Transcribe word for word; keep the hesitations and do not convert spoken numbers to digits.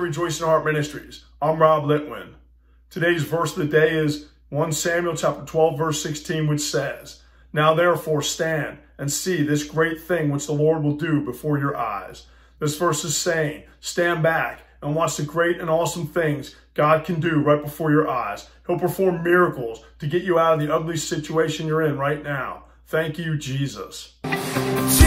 Rejoicing Heart Ministries. I'm Rob Litwin. Today's verse of the day is First Samuel chapter twelve, verse sixteen, which says, "Now therefore stand and see this great thing which the Lord will do before your eyes." This verse is saying, stand back and watch the great and awesome things God can do right before your eyes. He'll perform miracles to get you out of the ugly situation you're in right now. Thank you, Jesus.